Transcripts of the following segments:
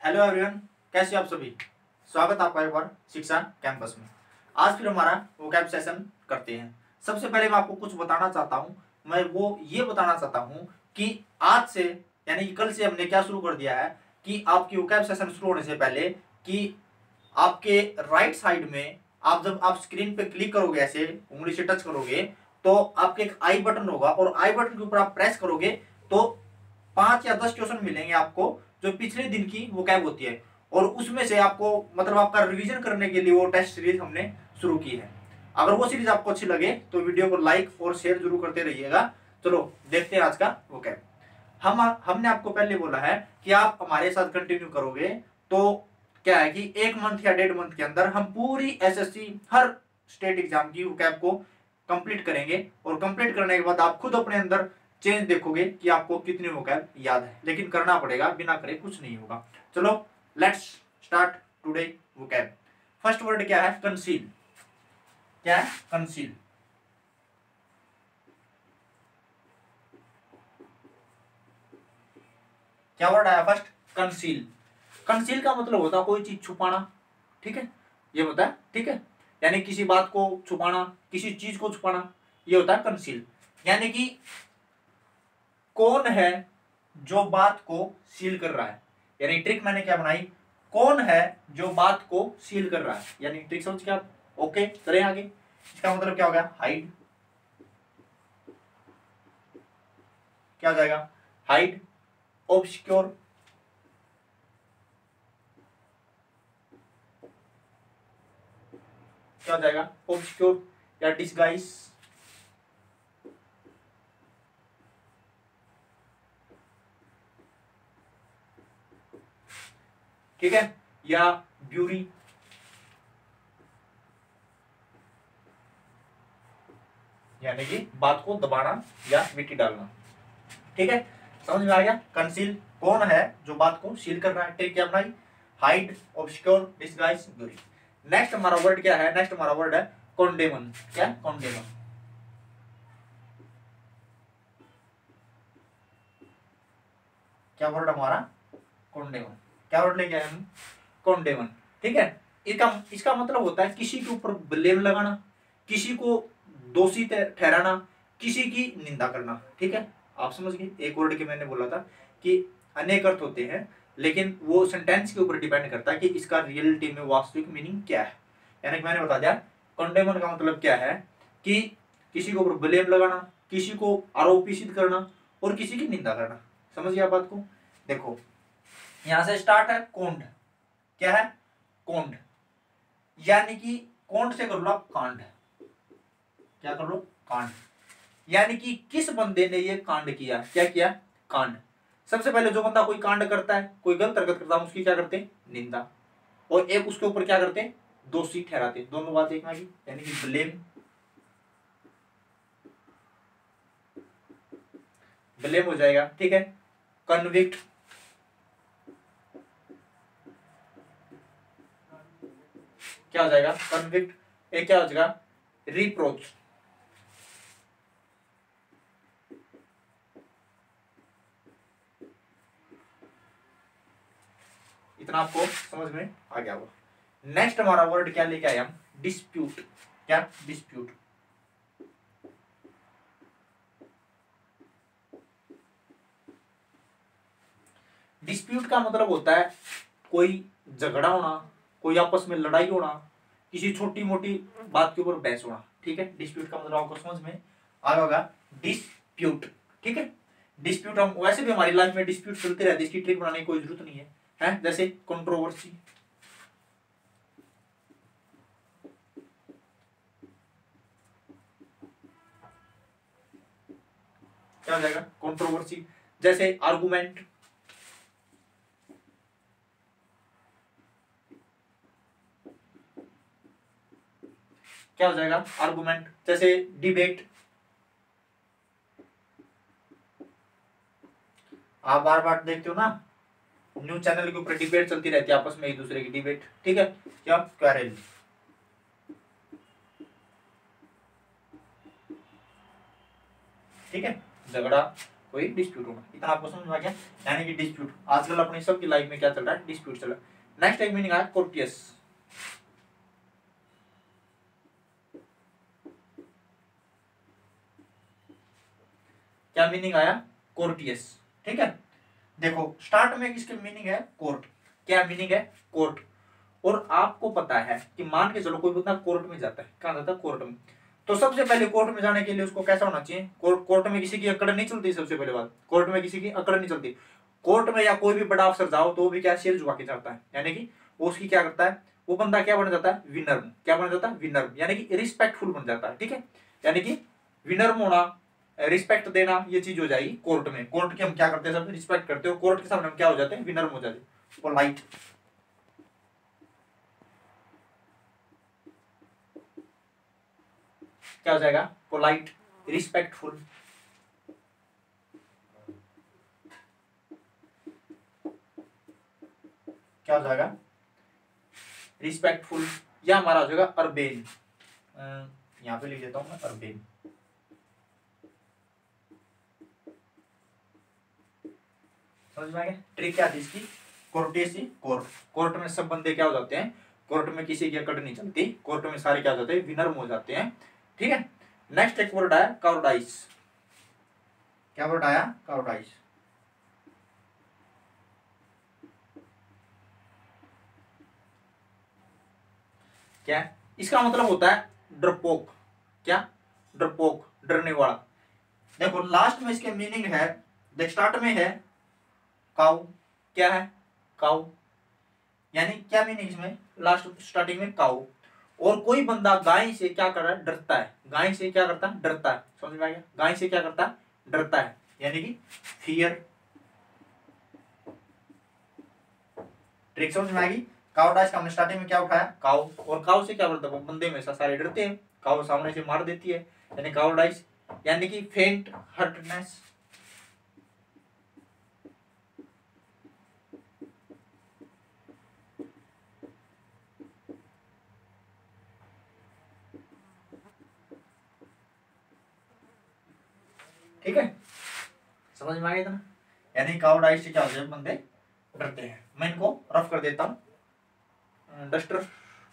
Hello everyone, कैसे हो आप सभी। स्वागत है आपका एक बार शिक्षा कैंपस में। आज फिर हमारा वोकैब सेशन करते हैं। सबसे पहले मैं आपको कुछ बताना चाहता हूं। मैं वो ये बताना चाहता हूं कि आज से यानी कि कल से हमने क्या शुरू कर दिया है कि आपकी वोकैब सेशन शुरू होने से पहले कि आपके राइट साइड में जब आप स्क्रीन पे क्लिक करोगे, ऐसे उंगली से टच करोगे, तो आपके एक आई बटन होगा और आई बटन के ऊपर आप प्रेस करोगे तो 5 या 10 क्वेश्चन मिलेंगे आपको जो पिछले दिन की वोकैब होती है। और उसमें से आपको मतलब आपका रिवीजन करने के लिए वो टेस्ट सीरीज हमने शुरू की है। अगर वो सीरीज आपको अच्छी लगे तो वीडियो को लाइक और शेयर जरूर करते रहिएगा। चलो देखते हैं आज का वोकैब। हमने आपको पहले बोला है कि आप हमारे साथ कंटिन्यू करोगे तो क्या है कि 1 मंथ या 1.5 मंथ के अंदर हम पूरी एसएससी हर स्टेट एग्जाम की वोकैब को कंप्लीट करेंगे। और कंप्लीट करने के बाद आप खुद अपने अंदर चेंज देखोगे कि आपको कितनी वोकैब याद है। लेकिन करना पड़ेगा, बिना करे कुछ नहीं होगा। चलो let's start today vocab. First word क्या है? कंसील। क्या है? कंसील। क्या वर्ड आया फर्स्ट? कंसील। कंसील का मतलब होता है कोई चीज छुपाना, ठीक है, ये होता है, ठीक है, यानी किसी बात को छुपाना, किसी चीज को छुपाना, ये होता है कंसील। यानी कि कौन है जो बात को सील कर रहा है, यानी ट्रिक मैंने क्या बनाई, कौन है जो बात को सील कर रहा है, यानी ट्रिक समझ क्या। ओके चले आगे। इसका मतलब क्या हो गया? हाइड। क्या हो जाएगा? हाइड, ऑब्सक्योर, क्या हो जाएगा? ऑब्सक्योर या डिस्गाइज, ठीक है, या ब्यूरी, यानी कि बात को दबाना या मिट्टी डालना, ठीक है, समझ में आ गया। कंसील कौन है जो बात को सील कर रहा है, ट्रिक क्या बनाई? Hide, obscure, disguise, bury. Next हमारा वर्ड क्या है? नेक्स्ट हमारा वर्ड है कॉन्डेमन। क्या? कॉन्डेमन। क्या वर्ड हमारा? कॉन्डेमन। क्या वर्ड लेके आए हम? कॉन्डेमन, ठीक है। इसका मतलब होता है किसी के ऊपर ब्लेम लगाना, किसी को दोषी ठहराना, किसी की निंदा करना, ठीक है। आप समझ गए। एक वर्ड के मैंने बोला था कि अनेक अर्थ होते हैं, लेकिन वो सेंटेंस के ऊपर डिपेंड करता है कि इसका रियलिटी में वास्तविक मीनिंग क्या है। यानी कि मैंने बता दिया कॉन्डेमन का मतलब क्या है कि किसी के ऊपर ब्लेम लगाना, किसी को आरोपी सिद्ध करना और किसी की निंदा करना। समझ गया बात को। देखो यहां से स्टार्ट है कोंड। क्या है? कोंड, यानी कि कोंड से कर लो आप कांड। क्या कर लो? कांड। यानी कि किस बंदे ने ये कांड किया। क्या किया? कांड। सबसे पहले जो बंदा कोई कांड करता है, कोई गलत हरकत करता है, उसकी क्या करते हैं? निंदा। और एक उसके ऊपर क्या करते हैं? दोषी ठहराते हैं। दोनों बात एक में आएगी, यानी कि ब्लेम, ब्लेम हो जाएगा, ठीक है। कन्विक्ट, क्या हो जाएगा? कन्विक्ट। एक क्या हो जाएगा? रिप्रोच। इतना आपको समझ में आ गया होगा। नेक्स्ट हमारा वर्ड क्या लेके आए हम? डिस्प्यूट। क्या? डिस्प्यूट। डिस्प्यूट का मतलब होता है कोई झगड़ा होना, कोई आपस में लड़ाई होना, किसी छोटी मोटी बात के ऊपर बहस होना, ठीक है। डिस्प्यूट का मतलब आपको समझ में आ गया होगा। डिस्प्यूट, ठीक है। डिस्प्यूट हम वैसे भी हमारी लाइफ में डिस्प्यूट चलते रहते हैं, इसकी ट्रिक बनाने की कोई जरूरत नहीं है, जैसे कंट्रोवर्सी। क्या हो जाएगा? कंट्रोवर्सी। जैसे आर्गुमेंट, क्या हो जाएगा? आर्गुमेंट। जैसे डिबेट। आप बार बार देखते हो ना न्यूज चैनल के ऊपर डिबेट चलती रहती है, आपस में एक दूसरे की डिबेट, ठीक है। क्या? क्वेरल, ठीक है, झगड़ा। कोई डिस्प्यूट होना। इतना आपको समझ में आ गया, यानी कि डिस्प्यूट आजकल अपनी सबकी लाइफ में क्या चल रहा है, डिस्प्यूट चल रहा है। नेक्स्ट एक मीनिंग आया कोर्टियस। क्या मीनिंग आया, कोर्टियस। ठीक है, देखो स्टार्ट में इसके मीनिंग है कोर्ट। क्या मीनिंग है, कोर्ट। और आपको पता है कि मान के चलो कोई बंदा कोर्ट में जाता है, कहां जाता है, कोर्ट में। तो सबसे पहले कोर्ट में जाने के लिए उसको कैसा होना चाहिए, कोर्ट में किसी की अकड़ नहीं चलती। सबसे पहले बात, कोर्ट में किसी की अकड़ नहीं चलती। कोर्ट में या कोई भी बड़ा अफसर जाओ तो वो भी क्या शेर झुका के जाता है, यानी कि वो उसकी क्या करता है, वो बंदा क्या बन जाता है, विनर्म। क्या बन जाता है, विनर्म, यानी कि रिस्पेक्टफुल बन जाता है। ठीक है, यानी कि विनर्म होना, रिस्पेक्ट देना, ये चीज हो जाएगी कोर्ट में। कोर्ट की हम क्या करते हैं, सब रिस्पेक्ट करते हो। कोर्ट के सामने हम क्या हो जाते हैं, विनर्म हो जाते हैं, पोलाइट। क्या हो जाएगा, पोलाइट, रिस्पेक्टफुल। क्या हो जाएगा, रिस्पेक्टफुल। या हमारा हो जाएगा अर्बेन। यहां पे लिख देता हूं मैं, अर्बेन। समझ में आ गया ट्रिक क्या थी इसकी, कोर्टेसी। कोर्ट में सब बंदे क्या हो जाते हैं, कोर्ट में किसी की अकड़ नहीं चलती, कोर्ट में सारे क्या हो जाते हैं, विनर्म हो जाते हैं। ठीक है, नेक्स्ट एक वर्ड आया काउडाइस। क्या वर्ड आया, काउडाइस। क्या, इसका मतलब होता है डरपोक। क्या, डरपोक, डरने वाला। देखो लास्ट में इसके मीनिंग है, देख स्टार्ट में है काउ। क्या है, काउ, यानी क्या मीनिंग इसमें, लास्ट स्टार्टिंग में काउ। और कोई बंदा गाय से क्या कर रहा है, डरता है। गाय से क्या करता है, डरता है। समझ में आ गया, गाय से क्या करता है, डरता है, यानी कि फियर। ट्रिक समझ में आएगी। काउडाइस का हमने स्टार्टिंग में क्या उठाया, काउ। और काउ से क्या बोलता है, बंदे में सारे डरते हैं, काउ सामने से मार देती है, यानी काउडाइस, यानी कि फेंट हर्टनेस। ठीक है, समझ में आ गया था ना, यानी काउडाइस से क्या होता है, बंदे डरते हैं। मैं इनको रफ कर देता हूं, डस्टर।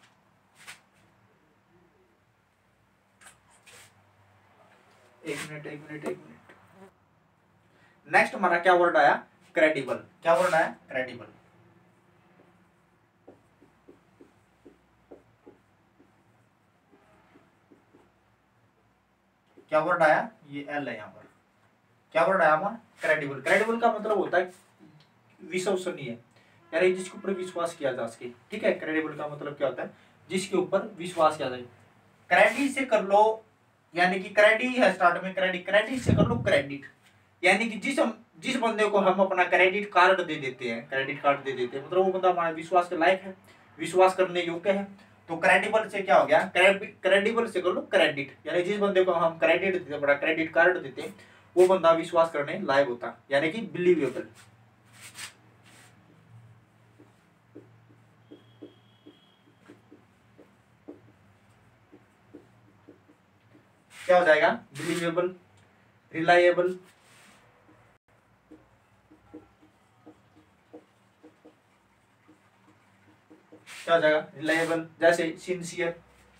एक मिनट। नेक्स्ट हमारा क्या वर्ड आया, क्रेडिबल। क्या वर्ड आया, क्रेडिबल। क्या वर्ड आया, ये एल है यहाँ पर। क्या वर्ड आया हमारा, क्रेडिबल। क्रेडिबल का मतलब होता है विश्वसनीय, यानी जिसके ऊपर विश्वास किया जा सके। ठीक है, क्रेडिबल का मतलब क्या होता है, जिसके ऊपर विश्वास किया जाए। क्रेडिट से कर लो, यानी कि क्रेडिट है स्टार्ट में, क्रेडिट से कर लो क्रेडिट, यानी कि जिस बंदे को हम अपना क्रेडिट कार्ड दे देते हैं, मतलब वो बंदा हमारे विश्वास के लायक है, विश्वास करने योग्य है। तो क्रेडिबल से क्या हो गया, क्रेडिबल से कर लो क्रेडिट, यानी जिस बंदे को हम क्रेडिट देते हैं, बड़ा क्रेडिट कार्ड देते हैं, वो बंदा विश्वास करने लायक होता, यानी कि बिलीवेबल। क्या हो जाएगा, बिलीवेबल, रिलायबल। क्या हो जाएगा, रिलायबल। जैसे सिंसियर।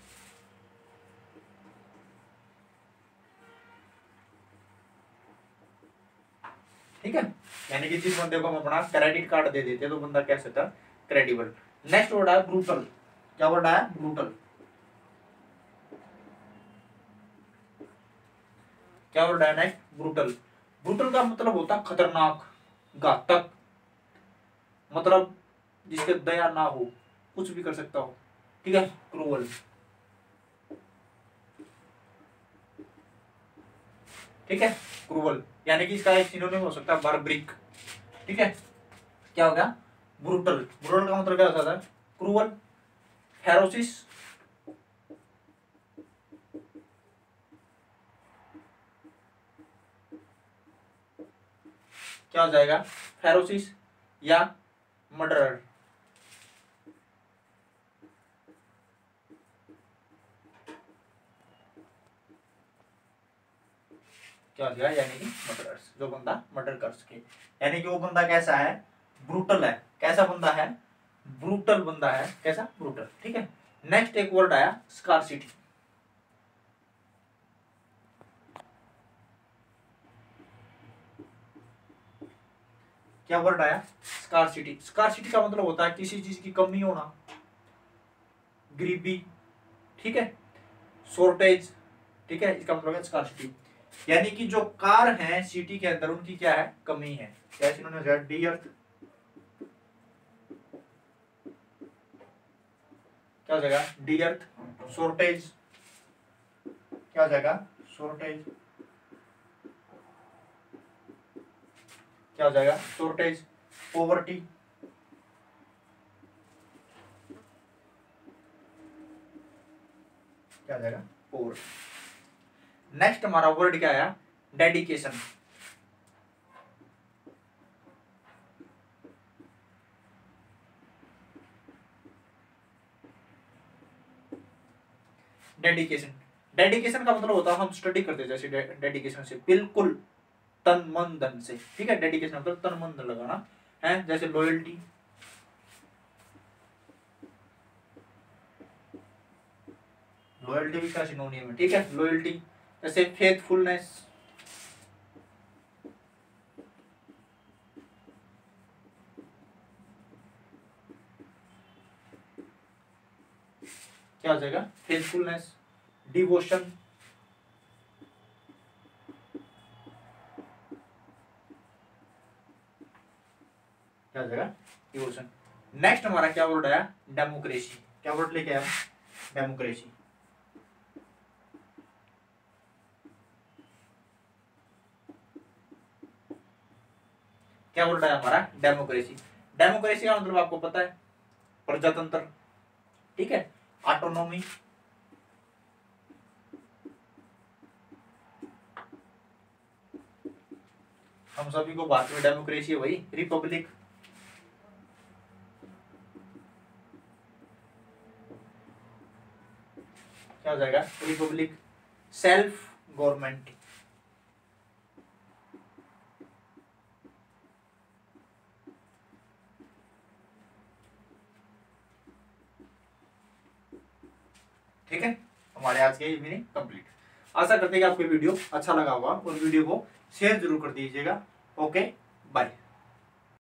ठीक है, यानी कि जिस बंदे को हम अपना क्रेडिट कार्ड दे देते हैं तो बंदा कह सकता है क्रेडिबल। नेक्स्ट वर्ड है ब्रूटल। क्या वर्ड है, ब्रूटल। क्या वर्ड है नेक्स्ट, ब्रूटल। ब्रूटल का मतलब होता है खतरनाक, घातक, मतलब जिसके दया ना हो, कुछ भी कर सकता हो। ठीक है, क्रूअल। ठीक है, क्रूअल, यानी कि इसका एक सिनोनिम हो सकता है बार्बरिक। ठीक है, क्या हो गया, ब्रूटल। ब्रूटल का मतलब क्या होता है, क्रूअल, फेरोसिस। क्या हो जाएगा, फेरोसिस या मर्डरर। क्या हो जाएगा, यानी कि मर्डरर्स, जो बंदा मर्डर कर सके, यानी कि वो बंदा कैसा है, ब्रूटल है। कैसा बंदा है, ब्रूटल बंदा है। कैसा, ब्रूटल। ठीक है। नेक्स्ट एक वर्ड आया स्कार्सिटी। क्या वर्ड आया, स्कार्सिटी। स्कार्सिटी का मतलब होता है किसी चीज की कमी होना, गरीबी, ठीक है, शॉर्टेज, ठीक है, इसका मतलब है स्कार्सिटी। यानी कि जो कार है सिटी के अंदर उनकी क्या है, कमी है। जैसे इन्होंने डी अर्थ, क्या हो जाएगा, डी अर्थ, शॉर्टेज, क्या हो जाएगा, शॉर्टेज, क्या हो जाएगा, शॉर्टेज, पॉवर्टी, क्या हो जाएगा, पॉवर्टी। नेक्स्ट हमारा वर्ड क्या आया, डेडिकेशन। डेडिकेशन, डेडिकेशन का मतलब होता है हम स्टडी करते हैं, जैसे डेडिकेशन से बिल्कुल तन मन धन से, ठीक है। डेडिकेशन मतलब तन मन धन लगाना है। जैसे लॉयल्टी, लॉयल्टी भी का सिनोनियम है, ठीक है, लॉयल्टी। जैसे फेथफुलनेस, क्या हो जाएगा, फेथफुलनेस, डिवोशन, क्या हो जाएगा, डिवोशन। नेक्स्ट हमारा क्या वर्ड आया, डेमोक्रेसी। क्या वर्ड लेके आया, डेमोक्रेसी। क्या वर्ड आया हमारा, डेमोक्रेसी। डेमोक्रेसी का मतलब आपको पता है, प्रजातंत्र, ठीक है, ऑटोनॉमी, हम सभी को भारत में डेमोक्रेसी है भाई, रिपब्लिक, क्या हो जाएगा, रिपब्लिक, सेल्फ गवर्नमेंट, ठीक है। हमारे आज के मीनिंग कंप्लीट। आशा करते हैं कि आपको वीडियो अच्छा लगा होगा और वीडियो को शेयर जरूर कर दीजिएगा। ओके।